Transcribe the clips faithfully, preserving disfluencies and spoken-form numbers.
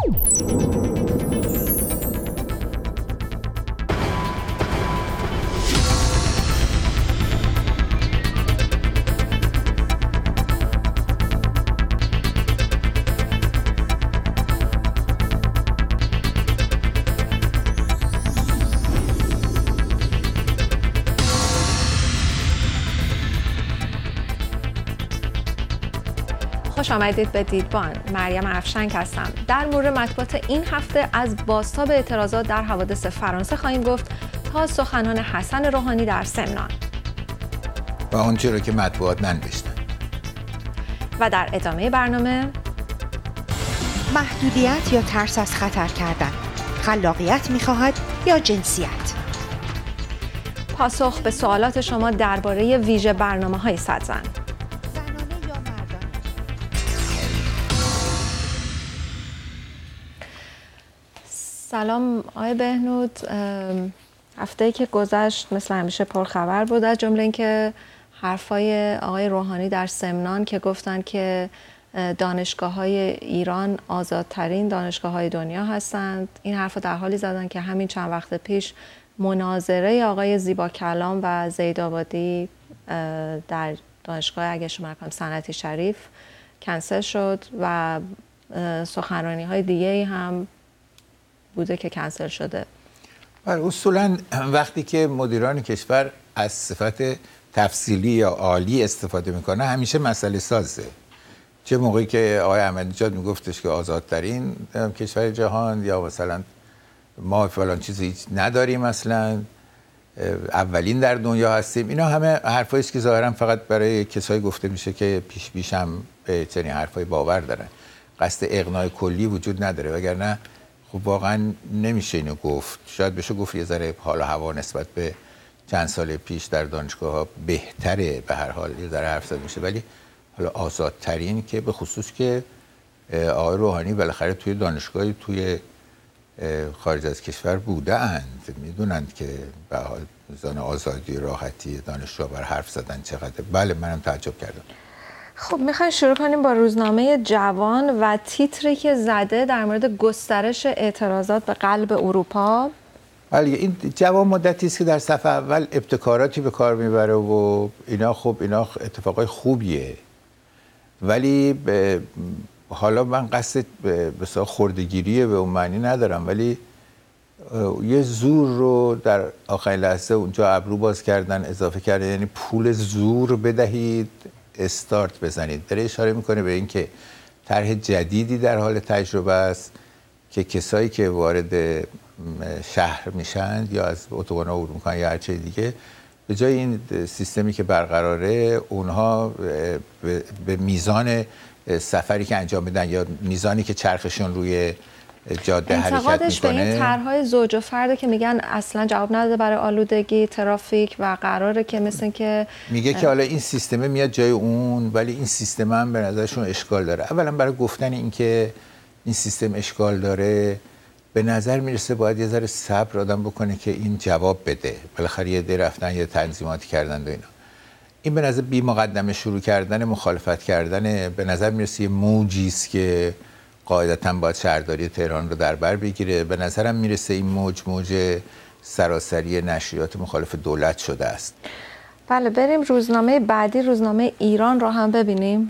خوش آمدید به دیدبان. مریم افشنگ هستم. در مورد مطبوعات این هفته از بازتاب اعتراضات در حوادث فرانسه خواهیم گفت تا سخنان حسن روحانی در سمنان و آنچه را که مطبوعات ننوشتند. و در ادامه برنامه محدودیت یا ترس از خطر کردن، خلاقیت می‌خواهد یا جنسیت؟ پاسخ به سوالات شما درباره ویژه برنامه‌های صدزن. سلام آقای بهنود. هفته‌ای که گذشت مثل همیشه پرخبر بود، از جمله اینکه حرفای آقای روحانی در سمنان که گفتن که دانشگاه‌های ایران آزادترین دانشگاه‌های دنیا هستند. این حرفو در حالی زدن که همین چند وقت پیش مناظره آقای زیبا کلام و زیدآبادی در دانشگاه اگه اشتباه نکنم صنعتی شریف کنسل شد و سخنرانی‌های دیگه‌ای هم بوده که کنسل شده. بله، اصولاً وقتی که مدیران کشور از صفت تفصیلی یا عالی استفاده میکنه همیشه مسئله سازه. چه موقعی که آقای احمدی‌نژاد میگفتش که آزادترین کشور جهان یا مثلا ما فلان چیزی نداریم، مثلا اولین در دنیا هستیم، اینا همه حرفایی است که ظاهراً فقط برای کسایی گفته میشه که پیش پیش هم به چنین حرفای باور دارن. قصد اقناع کلی وجود نداره، وگرنه خب واقعا نمیشه اینو گفت. شاید بشه گفت یه ذره حال و هوا نسبت به چند سال پیش در دانشگاه‌ها بهتره، به هر حال یه ذره حرف زده میشه، ولی حالا آزادترین که به خصوص که آقای روحانی بالاخره توی دانشگاهی توی خارج از کشور بوده اند، میدونند که به حال میزان آزادی راحتی دانشجو بر حرف زدن چقدر. بله منم تعجب کردم. خب میخوایم شروع کنیم با روزنامه جوان و تیتری که زده در مورد گسترش اعتراضات به قلب اروپا. بله، این جوان مدتی است که در صفحه اول ابتکاراتی به کار میبره و اینا. خب اینا اتفاقای خوبیه، ولی حالا من قصد بسیار خردگیریه به اون معنی ندارم، ولی یه زور رو در آخرین لحظه اونجا ابرو باز کردن، اضافه کردن، یعنی پول زور بدهید استارت بزنید. داره اشاره میکنه به این که طرح جدیدی در حال تجربه است که کسایی که وارد شهر میشن یا از اتوبان عبور میکنن یا هر چیز دیگه، به جای این سیستمی که برقراره اونها به میزان سفری که انجام میدن یا میزانی که چرخشون روی جاده حرکت میکنه. انتقادش به این طرح‌های زوج و فرده که میگن اصلا جواب نداده برای آلودگی ترافیک و قراره که مثل که میگه که حالا این سیستم میاد جای اون، ولی این سیستم هم به نظرشون اشکال داره. اولا برای گفتن این که این سیستم اشکال داره به نظر میرسه باید یه ذره صبر آدم بکنه که این جواب بده. بالاخره یه دی رفتن یه تنظیماتی کردن و اینا. این به نظر بی مقدمه شروع کردن مخالفت کردن به نظر میرسه یه موجی است که قاعدتاً باید شهرداری تهران رو در بر بگیره. به نظرم میرسه این موج موج سراسری نشریات مخالف دولت شده است. بله، بریم روزنامه بعدی، روزنامه ایران رو هم ببینیم.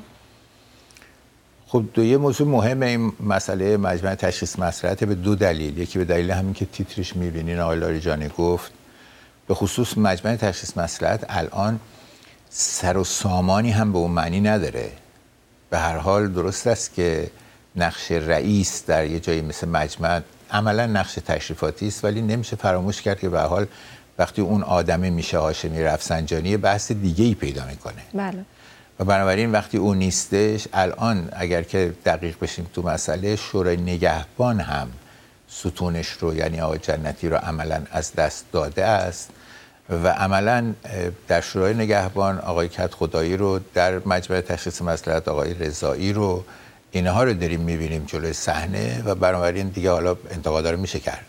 خب دو یه موضوع مهم این مسئله مجمع تشخیص مصلحت به دو دلیل. یکی به دلیل همین که تیترش میبینین آقای لاریجانی گفت، به خصوص مجمع تشخیص مصلحت الان سر و سامانی هم به اون معنی نداره. به هر حال درست است که نقش رئیس در یه جایی مثل مجمع عملا نقش تشریفاتی است، ولی نمیشه فراموش کرد که به هر حال وقتی اون آدمه میشه هاشمی رفسنجانی بحث دیگه ای پیدا میکنه. بله. و بنابراین وقتی اون نیستش، الان اگر که دقیق بشیم تو مسئله، شورای نگهبان هم ستونش رو یعنی آقای جنتی رو عملا از دست داده است و عملا در شورای نگهبان آقای کدخدایی رو، در مجمع تشخیص مصلحت آقای رضایی رو، اینها رو داریم میبینیم جلوی صحنه و بنابراین دیگه حالا انتقادا رو میشه کرد.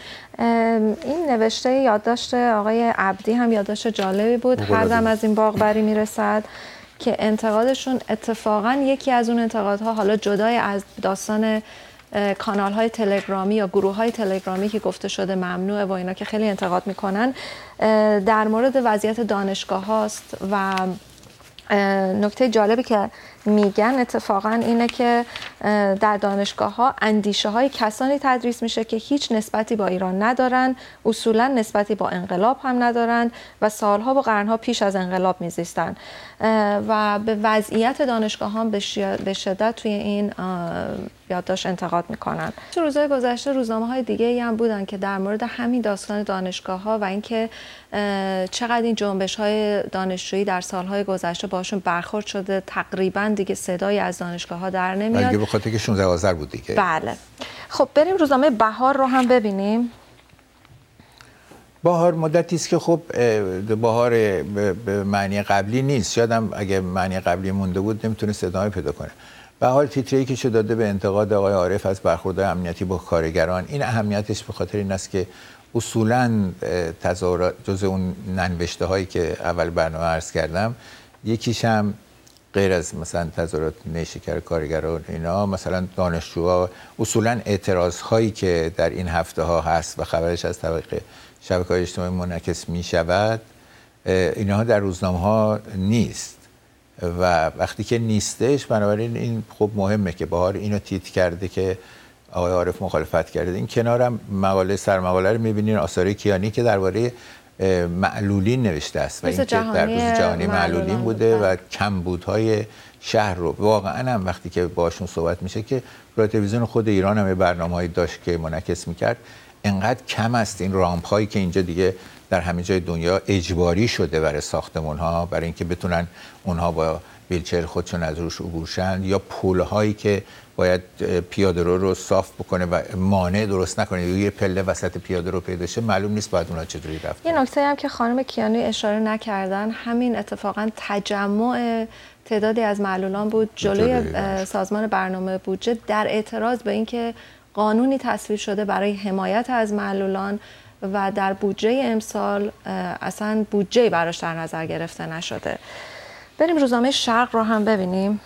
این نوشته یادداشت آقای عبدی هم یادداشت جالبی بود. هر دم از این باغ بری میرسد که انتقادشون اتفاقا یکی از اون انتقادها، حالا جدای از داستان کانال های تلگرامی یا گروه های تلگرامی که گفته شده ممنوعه و اینا که خیلی انتقاد میکنن، در مورد وضعیت دانشگاه هاست و نکته جالبی که میگن اتفاقا اینه که در دانشگاه ها اندیشه های کسانی تدریس میشه که هیچ نسبتی با ایران ندارن، اصولا نسبتی با انقلاب هم ندارن و سالها و قرنها پیش از انقلاب میزیستن و به وضعیت دانشگاه ها به شدت توی این یادداشت انتقاد میکنن. تو روزهای گذشته روزنامه های دیگه هم بودن که در مورد همین داستان دانشگاه ها و اینکه چقدر این جنبش های دانشجویی در سالهای گذشته باشون برخورد شده، تقریبا دیگه صدایی از دانشگاه ها در نمیاد. دیگه به خاطر که شانزده آذر بود دیگه. بله. خب بریم روزنامه بهار رو هم ببینیم. بهار مدتی است که خب بهار به معنی قبلی نیست. شاید هم اگه معنی قبلی مونده بود نمیتونست ادامه پیدا کنه. به حال تیتری که شده داده به انتقاد آقای عارف از برخوردهای امنیتی با کارگران. این اهمیتش به خاطر این است که اصولاً تظاهرات جز اون ننوشته هایی که اول برنامه عرض کردم، یکیش هم غیر از مثلا تظاهرات نیشکر کارگران اینا، مثلا دانشجوها اصولاً اعتراض هایی که در این هفته ها هست و خبرش از طریق شبکه‌های اجتماعی منعکس می شود، اینها در روزنامه ها نیست و وقتی که نیستش بنابراین این خب مهمه که بهار اینو تیتر کرده که آقای عارف مخالفت کرده. این کنارم مقاله سرمقاله رو می‌بینین آثار کیانی که درباره معلولین نوشته است و اینکه در روز جهانی معلولین بوده و کمبودهای شهر رو واقعا هم وقتی که باشون صحبت میشه که رادیو تلویزیون خود ایران هم برنامه‌ای داشت که منعکس میکرد، انقدر کم است این رامپ هایی که اینجا دیگه در همه جای دنیا اجباری شده برای ساختمان ها برای اینکه بتونن اونها با ویلچر خودشون از روش عبور شن، یا پول هایی که باید پیاده رو رو صاف بکنه و مانع درست نکنه، یه پله وسط پیاده رو پیدا شه، معلوم نیست باید اونها چطوری رفت. یه نکته هم که خانم کیانی اشاره نکردن همین اتفاقا تجمع تعدادی از معلولان بود جلوی سازمان برنامه بودجه در اعتراض به اینکه قانونی تصویب شده برای حمایت از معلولان و در بودجه امسال اصلا بودجه براش در نظر گرفته نشده. بریم روزنامه شرق رو هم ببینیم.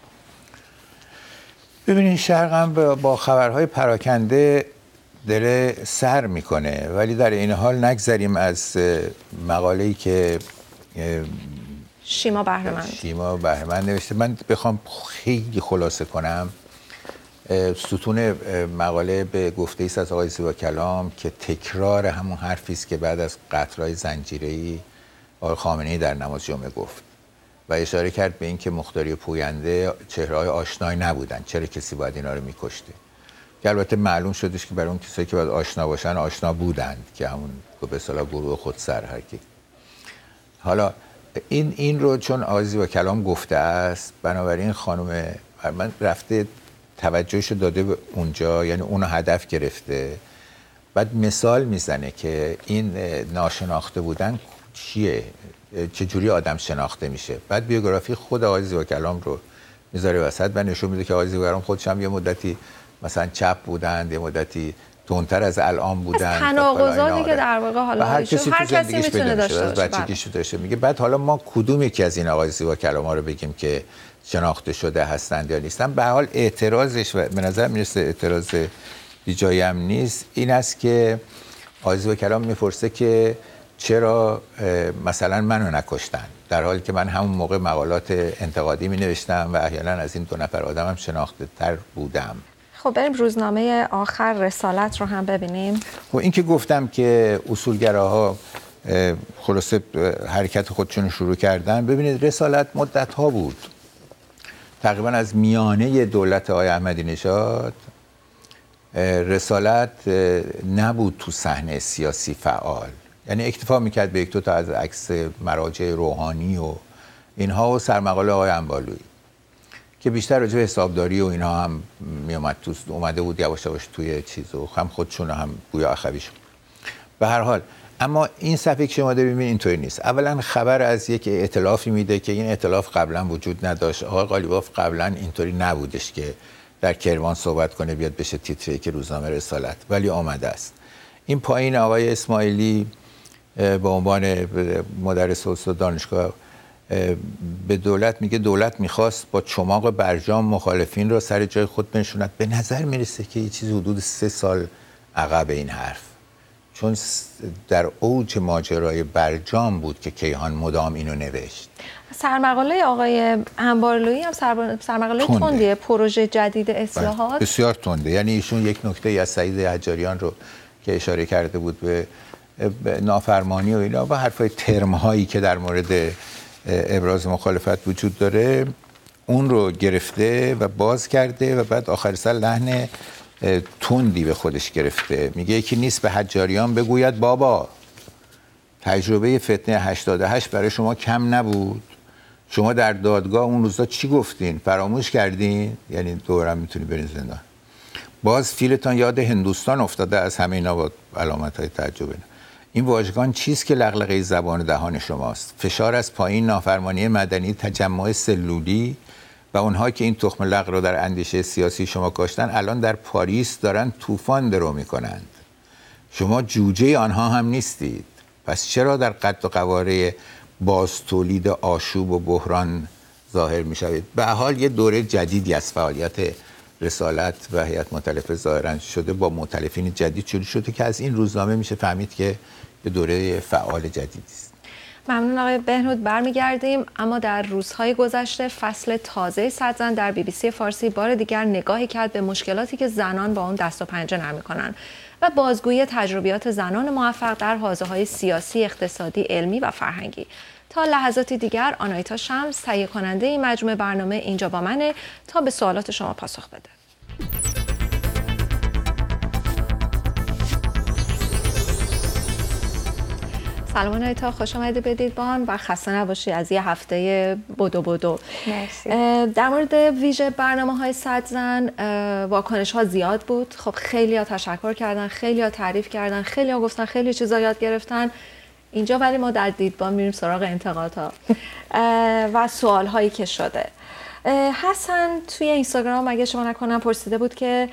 ببینید شرق هم با خبرهای پراکنده دل سر میکنه، ولی در این حال نگذریم از مقاله‌ای که شیما بهرمند شیما بهرمند نوشته. من بخوام خیلی خلاصه کنم، ستون مقاله به گفته ایست از آقای زیبا کلام که تکرار همون حرفی است که بعد از قتل‌های زنجیره‌ای آقای خامنه‌ای در نماز جمعه گفت و اشاره کرد به این که مختاری پوینده چهره‌های آشنایی نبودن، چرا کسی باید اینا رو می‌کشته، که البته معلوم شدش که برای اون کسایی که باید آشنا باشن آشنا بودند که همون به اصطلاح گروه خودسر هرکی. حالا این این رو چون آقای زیبا کلام گفته است، بنابراین خانم من رفته توجهش داده به اونجا، یعنی اونو هدف گرفته، بعد مثال میزنه که این ناشناخته بودن چیه، چجوری آدم شناخته میشه. بعد بیوگرافی خود آقای زیبا کلام رو میذاره وسط و نشون میده که آقای زیبا کلام خودش هم یه مدتی مثلا چپ بودن، یه مدتی تندتر از الان بودن، تناقضاتی که در واقع حالا هر کسی, هر کسی میتونه داشته باشه. بچگیش داشته. میگه بعد حالا ما کدوم یکی از این آقای زیبا کلام‌ها رو بگیم که شناخته شده هستند یا نیستن. به حال اعتراضش و به نظر میرسه اعتراض بیجایی هم نیست، این است که آقای زیبا کلام میپرسه که چرا مثلا منو نکشتن، در حالی که من همون موقع مقالات انتقادی می نوشتم و احیانا از این دو نفر آدمم شناخته تر بودم. خب بریم روزنامه آخر رسالت رو هم ببینیم. خب این که گفتم که اصولگراها خلاصه حرکت خودشون شروع کردن. ببینید رسالت مدت ها بود، تقریبا از میانه دولت آقای احمدی نژاد رسالت نبود تو صحنه سیاسی فعال، یعنی اکتفا میکرد به یک دو تا از عکس مراجع روحانی و اینها و سرمقاله آقای انبالویی که بیشتر راجع به حسابداری و اینها هم میومد تو اومده بود یواش یواش توی چیزو هم خودشون هم گویا اخویشون. به هر حال اما این صفحه که شما دارید می‌بینید اینطوری نیست. اولا خبر از یک ائتلافی میده که این ائتلاف قبلا وجود نداشت. آقای قالیباف قبلا اینطوری نبودش که در کرمان صحبت کنه بیاد بشه تیتری که روزنامه رسالت، ولی آمده است. این پایین آقای اسماعیلی به عنوان مدرس استاد دانشگاه به دولت میگه دولت میخواست با چماق برجام مخالفین را سر جای خود بنشوند. به نظر میرسه که یه چیزی حدود سه سال عقب این حرف، چون در اوج ماجرای برجام بود که کیهان مدام اینو نوشت. سرمقاله آقای انبارلویی هم سر... سرمقاله تندیه، پروژه جدید اصلاحات بسیار تنده. یعنی ایشون یک نکته از سعید حجاریان رو که اشاره کرده بود به, به نافرمانی و اینا و حرفای ترم هایی که در مورد ابراز مخالفت وجود داره اون رو گرفته و باز کرده و بعد آخر سر لحن تندی به خودش گرفته. میگه یکی نیست به حجاریان بگوید بابا تجربه فتنه هشتاد و هشت برای شما کم نبود، شما در دادگاه اون روزا چی گفتین؟ فراموش کردین؟ یعنی دورم میتونی برین زندان. باز فیلتان یاد هندوستان افتاده از همه اینا با علامت‌های تعجب. این واژگان چیست که لغلقه زبان دهان شماست؟ فشار از پایین، نافرمانی مدنی، تجمع سلولی و اونها که این تخم لق رو در اندیشه سیاسی شما کاشتن الان در پاریس دارن طوفان درو میکنند. شما جوجه آنها هم نیستید. پس چرا در قد و قواره باز تولید آشوب و بحران ظاهر میشوید؟ به هر حال یه دوره جدیدی از فعالیت رسالت و هیئت مؤتلفه ظاهرا شده، با مؤتلفین جدید شروع شده که از این روزنامه میشه فهمید که یه دوره فعال جدیدی است. ممنون آقای بهنود. برمیگردیم، اما در روزهای گذشته فصل تازه صد زن در بی بی سی فارسی بار دیگر نگاهی کرد به مشکلاتی که زنان با اون دست و پنجه نرم می‌کنند و بازگویی تجربیات زنان موفق در حوزه‌های سیاسی، اقتصادی، علمی و فرهنگی. تا لحظاتی دیگر آنایتا شمس تهیه کننده این مجموعه برنامه اینجا با منه تا به سوالات شما پاسخ بده. سلام آنایتا، خوش آمدید به دیدبان و خسته نباشی از یه هفته بدو بدو. مرسی. در مورد ویژه برنامه‌های صد زن واکنش‌ها زیاد بود. خب خیلی‌ها تشکر کردن، خیلی‌ها تعریف کردن، خیلی‌ها گفتن خیلی چیزا یاد گرفتن. اینجا ولی ما در دیدبان میریم سراغ انتقادها و سوال‌هایی که شده. حسن توی اینستاگرام اگه شما نکنم پرسیده بود که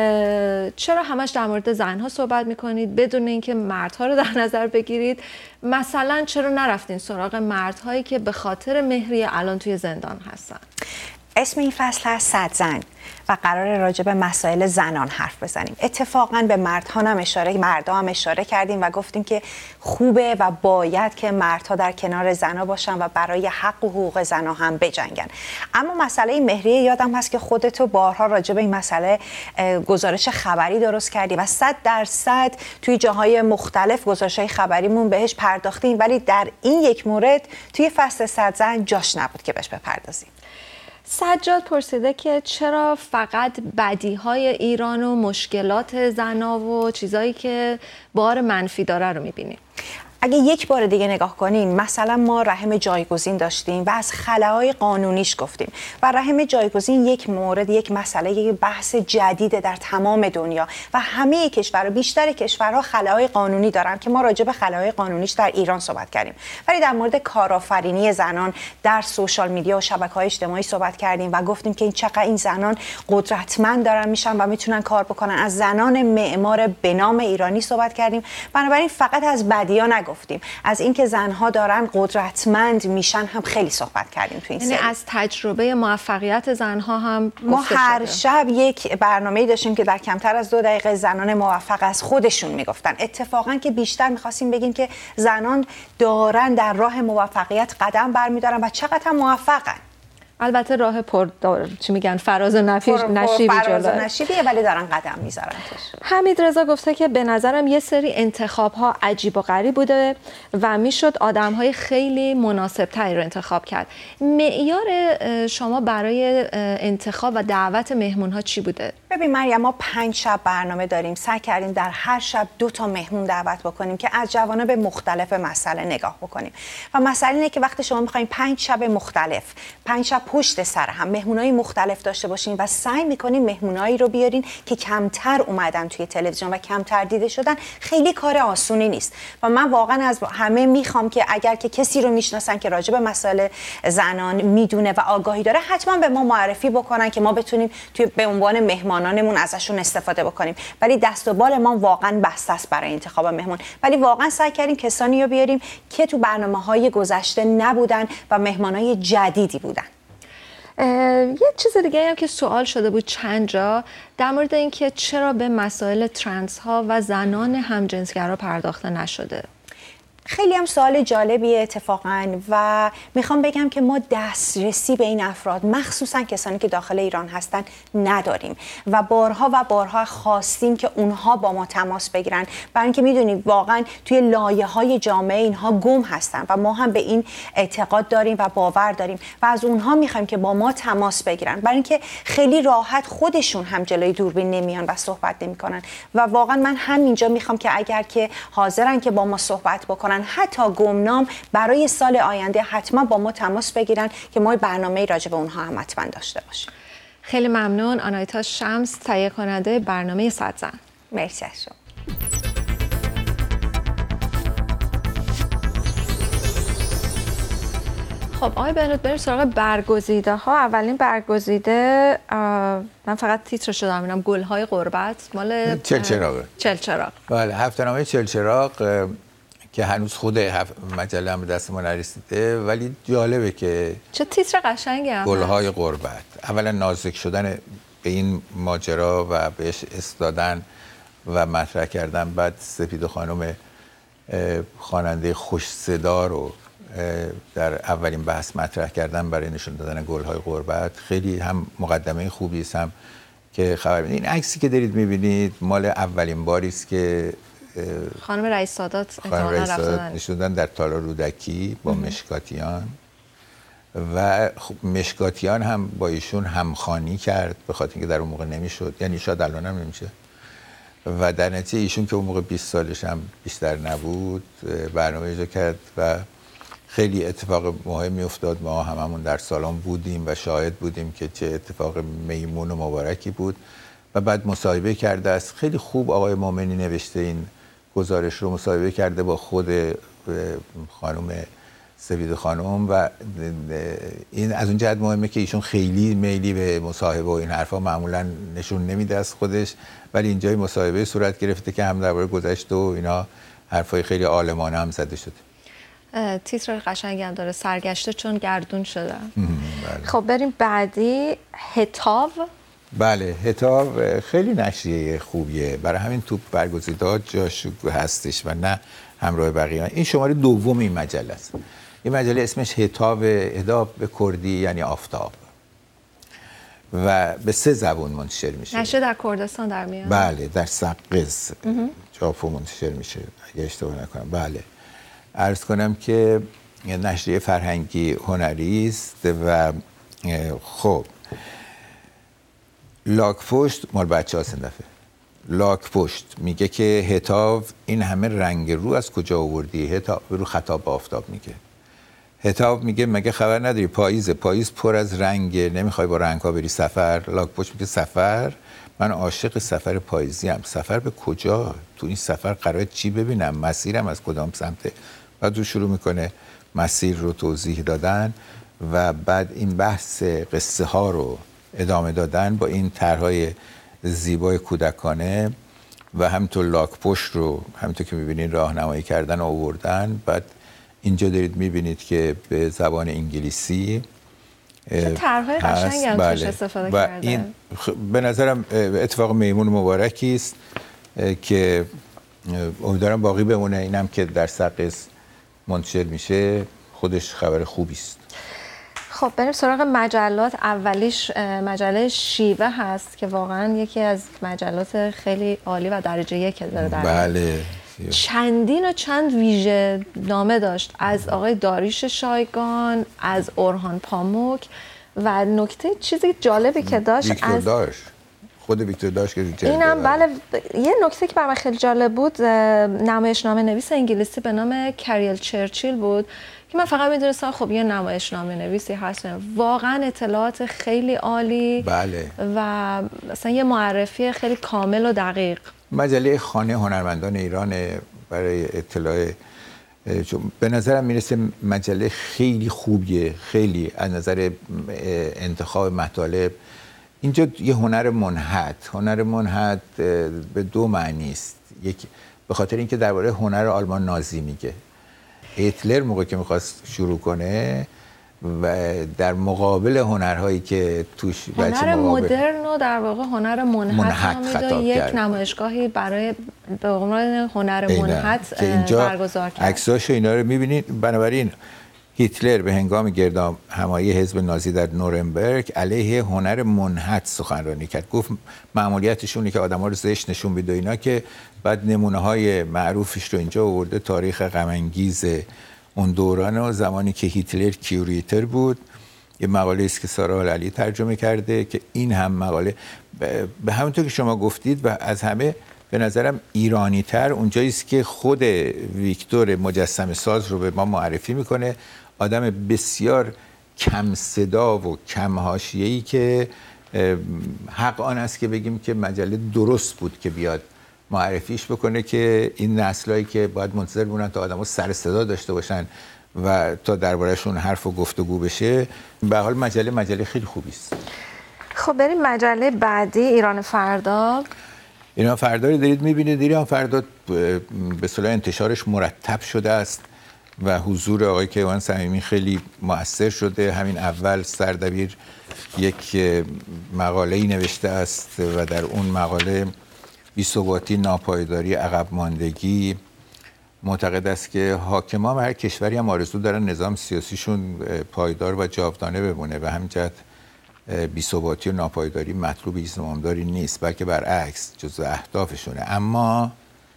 چرا همش در مورد زنها صحبت میکنید بدون اینکه مردها رو در نظر بگیرید؟ مثلا چرا نرفتین سراغ مردهایی که به خاطر مهری الان توی زندان هستن؟ اسم این فصل هست صد زن و قرار راجع به مسائل زنان حرف بزنیم. اتفاقا به مردها هم اشاره مردها هم اشاره کردیم و گفتیم که خوبه و باید که مردها در کنار زنها باشن و برای حق و حقوق زنها هم بجنگن. اما مسئله مهریه یادم هست که خودتو بارها راجع به این مسئله گزارش خبری درست کردی و صد درصد توی جاهای مختلف گزارش‌های خبریمون بهش پرداختیم، ولی در این یک مورد توی فصل صد زن جاش نبود که بهش بپردازیم. سجاد پرسیده که چرا فقط بدیهای ایران و مشکلات زنا و چیزایی که بار منفی داره رو میبینیم؟ اگه یک بار دیگه نگاه کنیم، مثلا ما رحم جایگزین داشتیم و از خلاهای قانونیش گفتیم و رحم جایگزین یک مورد، یک مسئله، یک بحث جدیده در تمام دنیا و همه کشورها، بیشتر کشورها خلاهای قانونی دارن که ما راجع به خلاهای قانونیش در ایران صحبت کردیم، ولی در مورد کارآفرینی زنان در سوشال میدیا و شبکه‌های اجتماعی صحبت کردیم و گفتیم که این چقدر این زنان قدرتمند دارن میشن و میتونن کار بکنن. از زنان معمار به نام ایرانی صحبت کردیم. بنابراین فقط از بدی‌ها گفتیم، از اینکه زنها دارن قدرتمند میشن هم خیلی صحبت کردیم تو این سری. یعنی از تجربه موفقیت زنها هم ما هر شده. شب یک برنامه‌ای داشتیم که در کمتر از دو دقیقه زنان موفق از خودشون میگفتن. اتفاقا که بیشتر میخواستیم بگیم که زنان دارن در راه موفقیت قدم برمیدارن و چقدر هم موفقن. البته راه پر دار چی میگن فراز و نشیبی جلوه. فراز و نشیبیه ولی دارن قدم میذارن توش. حمید رضا گفته که به نظرم یه سری انتخاب‌ها عجیب و غریب بوده و میشد آدم‌های خیلی مناسب‌تری رو انتخاب کرد. معیار شما برای انتخاب و دعوت مهمون‌ها چی بوده؟ ببین مریم، ما پنج شب برنامه داریم. سعی کردیم در هر شب دو تا مهمون دعوت بکنیم که از جوانب مختلف مسئله نگاه بکنیم. و مسئله اینه که وقتی شما می‌خواید پنج شب مختلف، پنج شب پشت سر هم مهمونای مختلف داشته باشین و سعی میکنین مهمونایی رو بیارین که کمتر اومدن توی تلویزیون و کمتر دیده شدن. خیلی کار آسونی نیست و من واقعا از همه میخوام که اگر که کسی رو میشناسن که راجع به مسائل زنان میدونه و آگاهی داره، حتما به ما معرفی بکنن که ما بتونیم توی به عنوان مهمانانمون ازشون استفاده بکنیم. ولی دست و بال ما واقعا بسته است برای انتخاب مهمون، ولی واقعا سعی کردیم کسانی رو بیاریم که تو برنامه‌های گذشته نبودن و مهمانای جدیدی بودن. یه چیز دیگه هم که سوال شده بود چند جا در مورد اینکه چرا به مسائل ترنس ها و زنان همجنسگرا پرداخته نشده. خیلی هم سوال جالبیه اتفاقاً و میخوام بگم که ما دسترسی به این افراد، مخصوصاً کسانی که داخل ایران هستن، نداریم و بارها و بارها خواستیم که اونها با ما تماس بگیرن، برای اینکه میدونیم واقعاً توی لایه‌های جامعه اینها گم هستن و ما هم به این اعتقاد داریم و باور داریم و از اونها میخوایم که با ما تماس بگیرن، برای اینکه خیلی راحت خودشون هم جلوی دوربین نمیان و صحبت نمیکنن و واقعاً من همینجا میخوام که اگر که حاضرن که با ما صحبت بکنن، حتی گمنام، برای سال آینده حتما با ما تماس بگیرن که ما برنامه‌ای راجع به اونها هم حتما داشته باشیم. خیلی ممنون آنایتا شمس، تهیه کننده برنامه صد زن. مرسی از شما. خب آقای بهنود، بریم سراغ برگزیده ها. اولین برگزیده من فقط تیترش رو دارم می‌بینم، گل‌های غربت، مال چلچراغ. چلچراغ. بله، هفته‌نامه چلچراغ که هنوز خود مجله هم به دست ما نرسیده، ولی جالبه که چه تیتر قشنگی هم گل‌های غربت. اولا نازک شدن به این ماجرا و بهش استادن و مطرح کردن، بعد سپید خانم خواننده خوش صدا رو در اولین بحث مطرح کردن برای نشون دادن گل‌های غربت. خیلی هم مقدمه خوبی است، هم که خبر میدین. این عکسی که دارید می‌بینید مال اولین باری است که خانم رئیس سادات خانم رئیس سادات نشوندن در تالار رودکی با مشکاتیان و مشکاتیان هم با ایشون همخوانی کرد، به خاطر اینکه در اون موقع نمیشد، یعنی شاید الان هم نمیشه و در نتیجه ایشون که اون موقع بیست سالش هم بیشتر نبود برنامه اجرا کرد و خیلی اتفاق مهمی افتاد. ما هممون در سالن بودیم و شاهد بودیم که چه اتفاق میمون و مبارکی بود و بعد مصاحبه کرده است. خیلی خوب آقای مومنی نوشته این گزارش رو، مصاحبه کرده با خود خانم سپید خانم و این از اون جهت مهمه که ایشون خیلی میلی به مصاحبه و این حرفا معمولا نشون نمیده از خودش، ولی اینجای مصاحبه صورت گرفته که هم درباره گذشته و اینا حرفای خیلی عالمانه هم زده شده. تیتر قشنگی هم داره، سرگشته چون گردون شده. خب بریم بعدی، هتاو. بله، هتاو خیلی نشریه خوبیه، برای همین تو برگزیده‌ها جاش هستش و نه همراه بقیه. این شماره دوم این مجله است. این مجله اسمش هتاو، هتاو به کردی یعنی آفتاب و به سه زبان منتشر میشه. نشریه در کردستان در میاد. بله، در سقز جافو منتشر میشه اگه اشتباه نکنم. بله، عرض کنم که نشریه فرهنگی هنری است و خب لاک‌پشت مال بچه‌ها سندفه. لاک‌پشت میگه که هتاو این همه رنگ رو از کجا آوردی؟ هتاو رو خطاب آفتاب میگه. هتاو میگه مگه خبر نداری پاییزه، پاییز پر از رنگ، نمیخوای با رنگ‌ها بری سفر؟ لاک‌پشت میگه سفر؟ من عاشق سفر پاییزی ام. سفر به کجا؟ تو این سفر قراره چی ببینم؟ مسیرم از کدام سمته؟ بعد رو شروع میکنه مسیر رو توضیح دادن و بعد این بحث قصه ها رو ادامه دادن با این طرح‌های زیبای کودکانه و همینطور لاک‌پشت رو همینطور که می‌بینید راهنمایی کردن و آوردن. بعد اینجا دارید می‌بینید که به زبان انگلیسی چه طرح‌های قشنگی هم توش استفاده و کرده. این به نظرم اتفاق میمون مبارکی است که امیدوارم باقی بمونه. اینم که در سقز منتشر میشه خودش خبر خوبی است. خب بریم سراغ مجلات. اولیش مجله شیوه هست که واقعا یکی از مجلات خیلی عالی و درجه یک داره در بله. چندین و چند ویژه نامه داشت از آقای داریوش شایگان، از اورهان پاموک و نکته چیزی جالبی که داشت ویکتور از داشت خود ویکتور داشت که اینم بله. یه نکته که برام خیلی جالب بود، نمایشنامه نویس انگلیسی به نام کریل چرچیل بود که من فقط میدونستم خب یه نمایشنامه نویسی هست. واقعا اطلاعات خیلی عالی بله. و مثلا یه معرفی خیلی کامل و دقیق. مجله خانه هنرمندان ایران برای اطلاع، به نظرم میرسه مجله خیلی خوبیه، خیلی از نظر انتخاب مطالب. اینجا یه هنر منحت، هنر منحت به دو معنی است. یک به خاطر اینکه درباره هنر آلمان نازی میگه. هیتلر موقعی که میخواست شروع کنه و در مقابل هنرهایی که توش هنر مدرن و در واقع هنر منحت میده، یک کرد. نمایشگاهی برای به عنوان هنر منحت برگزار کرد. عکساش اینا رو میبینید. بنابراین هیتلر به هنگام گردام همایی حزب نازی در نورنبرگ علیه هنر منحت سخنرانی کرد. گفت مأموریتشونه که آدم‌ها رو زشت نشون بده اینا، که بعد نمونه‌های معروفش رو اینجا آورده. تاریخ غم انگیز اون دوران و زمانی که هیتلر کیوریتر بود، یه مقاله است که سارا علی ترجمه کرده که این هم مقاله به همونطور که شما گفتید و از همه به نظرم ایرانی تر اونجایی است که خود ویکتور مجسمه ساز رو به ما معرفی میکنه. آدم بسیار کم صدا و کم حاشیه‌ای که حق آن است که بگیم که مجله درست بود که بیاد معرفیش بکنه که این نسلایی که باید منتظر بودن تا آدم‌ها سر صدا داشته باشن و تا درباره‌شون حرف و گفتگو بشه. به حال مجله مجله خیلی خوبی است. خب بریم مجله بعدی، ایران فردا. ایران فردا رو دارید می‌بینید. ایران فردا به اصطلاح انتشارش مرتب شده است و حضور آقای کیوان صمیمی خیلی مؤثر شده. همین اول سردبیر یک مقاله‌ای نوشته است و در اون مقاله بی‌ثباتی، ناپایداری، عقب ماندگی، معتقد است که حاکمان هر کشوری هم آرزو دارن نظام سیاسیشون پایدار و جاودانه بمونه و همین جهت بی‌ثباتی و ناپایداری مطلوب زمامداری نیست، بلکه برعکس جزو اهدافشونه. اما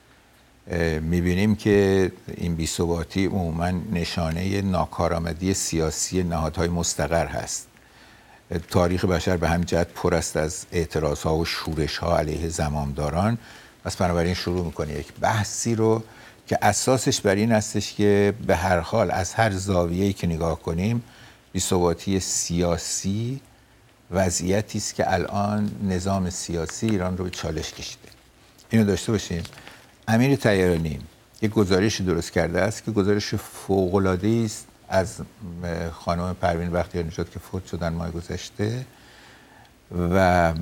میبینیم که این بی‌ثباتی عموماً نشانه ناکارآمدی سیاسی نهادهای مستقر هست. تاریخ بشر به همین جهت پر است از اعتراضها و شورش‌ها علیه زمامداران. پس بنابراین شروع میکنه یک بحثی رو که اساسش بر این هستش که به هر حال از هر زاویه‌ای که نگاه کنیم بی‌ثباتی سیاسی وضعیتی است که الان نظام سیاسی ایران رو به چالش کشیده. اینو داشته باشیم. امیر طیرانی یک گزارشی درست کرده است که گزارش فوق‌العاده‌ای است از خانم پروین بختیاری نژاد که فوت شدن ماه گذشته و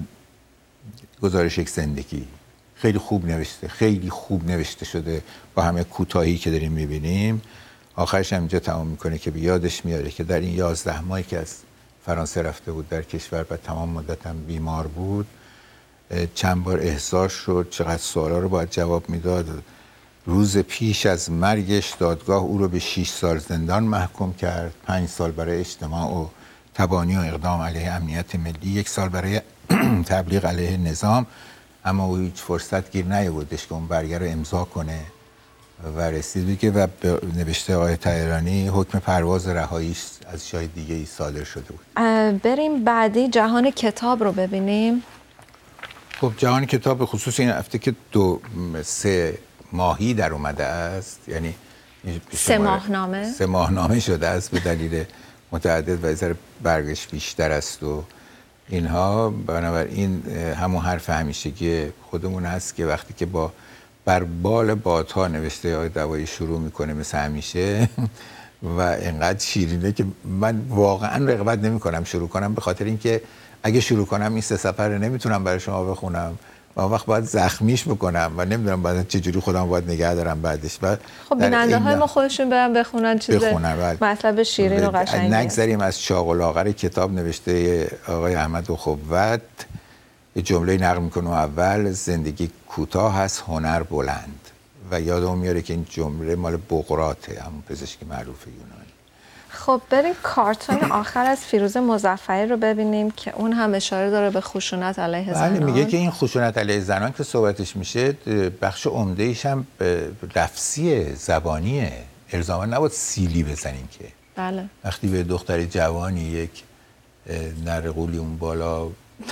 گزارش یک زندگی خیلی خوب نوشته، خیلی خوب نوشته شده با همه کوتاهی که داریم می‌بینیم. آخرش هم اینجا تمام میکنه که به یادش میاره که در این یازده ماهی که از فرانسه رفته بود در کشور و تمام مدت هم بیمار بود، چند بار احضار شد، چقدر سوالا رو باید جواب میداد. روز پیش از مرگش دادگاه او رو به شش سال زندان محکوم کرد، پنج سال برای اجتماع و تبانی و اقدام علیه امنیت ملی، یک سال برای تبلیغ علیه نظام. اما او هیچ فرصت گیر نیاوردش که اون برگه رو امضا کنه و رسید که و نوشته آقای طیرانی حکم پرواز رهاییش از جای دیگه ای صادر شده بود. بریم بعدی جهان کتاب رو ببینیم. خب جهان کتاب به خصوص این هفته که دو سه ماهی در اومده است، یعنی سه ماهنامه سه ماهنامه شده است به دلیل متعدد و ذره برگش بیشتر است و اینها. بنابراین همون حرف همیشگی خودمون هست که وقتی که با بر بال بادها نوشته های دوایی شروع میکنه مثل همیشه و انقدر شیرینه که من واقعا رغبت نمی کنم شروع کنم، به خاطر اینکه اگه شروع کنم این سه سفر رو نمیتونم برای شما بخونم و وقت باید زخمیش بکنم و نمیدونم بعد چجوری خودم باید نگه دارم بعدش. خب بیننده های ما خودشون برن بخونن چیز مطلب شیرین و قشنگی. نگذاریم از چاق و لاغر کتاب نوشته آقای احمد اخوت یه جمله نقل میکنه اول: زندگی کوتاه هست، هنر بلند. و یادم میاره که این جمله مال بقراطه، همون پزشک معروف یونانی. خب بریم کارتون آخر از فیروز مظفری رو ببینیم که اون هم اشاره داره به خشونت علیه زنان. بله، میگه که این خشونت علیه زنان که صحبتش میشه بخش عمده ایش هم لفظی زبانیه، الزاما نباید سیلی بزنیم که. بله. وقتی به دختری جوانی یک نرقولی اون بالا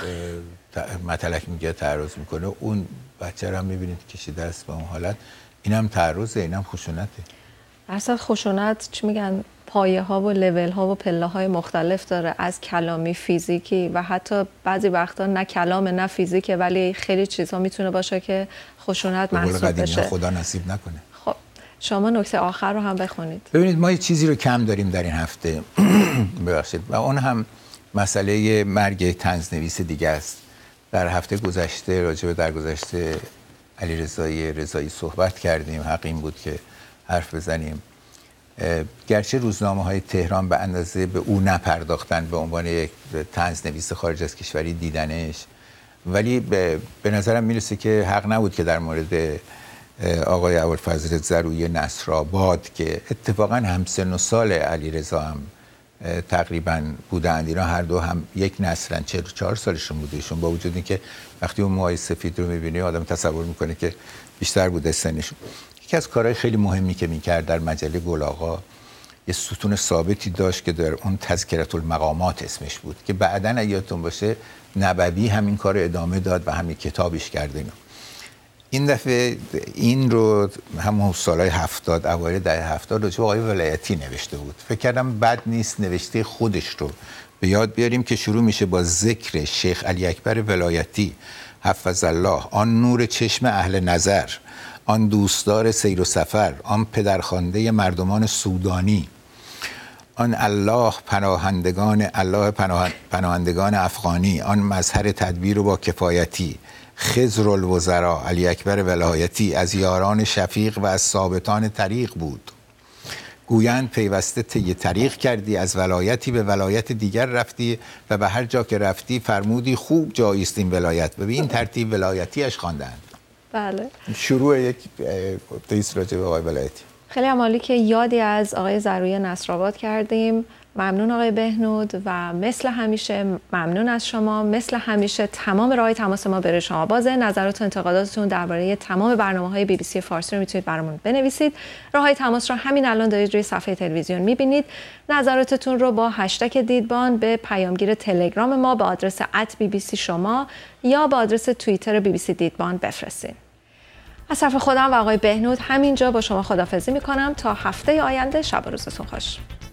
متلک میگه تعرض میکنه، اون بچه رو هم میبینید کشیده است به اون حالت، اینم تعرضه، اینم خشونته. اصلا خشونت چی میگن پایه ها و لول ها و پله های مختلف داره، از کلامی، فیزیکی و حتی بعضی وقتا نه کلام نه فیزیکه، ولی خیلی چیزها میتونه باشه که خشونت محسوب بشه. خدا نصیب نکنه. خب شما نکته آخر رو هم بخونید. ببینید ما یه چیزی رو کم داریم در این هفته ببخشید و اون هم مسئله مرگ طنزنویس دیگه است. در هفته گذشته راجع به درگذشته علیرضای رضایی صحبت کردیم. حق این بود که حرف بزنیم. گرچه روزنامه‌های تهران به اندازه به او نپرداختن به عنوان یک طنزنویس خارج از کشوری دیدنش، ولی به, به نظرم میرسه که حق نبود که در مورد آقای ابوالفضل زرویی نصرآباد که اتفاقا همسن و سال علیرضا هم تقریبا بودند، اینا هر دو هم یک نسلن، چهل و چهار سالشون بوده ایشون، با وجود اینکه وقتی اون موهای سفید رو می‌بینی آدم تصور میکنه که بیشتر بوده سنشون. یکی از کارهای خیلی مهمی که میکرد در مجله گل‌آقا یه ستون ثابتی داشت که در اون تذکرة المقامات اسمش بود که بعداً یادتون باشه نبوی همین کار ادامه داد و همین کتابش کرده. این دفعه این رو همون سالهای هفتاد اوایل دهه هفتاد راجع به آقای ولایتی نوشته بود. فکر کردم بد نیست نوشته خودش رو به یاد بیاریم که شروع میشه با ذکر شیخ علی اکبر ولایتی حفظ الله، آن نور چشم اهل نظر، آن دوستدار سیر و سفر، آن پدرخوانده مردمان سودانی، آن الله پناهندگان الله پناه... پناهندگان افغانی، آن مظهر تدبیر و با کفایتی، خضر الوزراء علی اکبر ولایتی از یاران شفیق و از ثابتان طریق بود. گویند پیوسته طی طریق کردی، از ولایتی به ولایت دیگر رفتی و به هر جا که رفتی فرمودی خوب جایی است این ولایت و به این ترتیب ولایتیش خواندند. بله. شروع یک تئیس راجع به آقای ولایتی. خیلی عالی که یادی از آقای زرویی نصرآباد کردیم. ممنون آقای بهنود و مثل همیشه ممنون از شما. مثل همیشه تمام راههای تماس ما برای شما بازه. نظرات و انتقاداتتون درباره تمام برنامه‌های بی بی سی فارسی رو میتونید برامون بنویسید. راههای تماس رو همین الان دارید روی صفحه تلویزیون میبینید. نظراتتون رو با هشتگ دیدبان به پیامگیر تلگرام ما به آدرس ات بی بی سی شما یا با آدرس توییتر بی بی سی دیدبان بفرستید. از طرف خودم و آقای بهنود همینجا با شما خداحافظی میکنم تا هفته آینده. شب و روزتون خوش.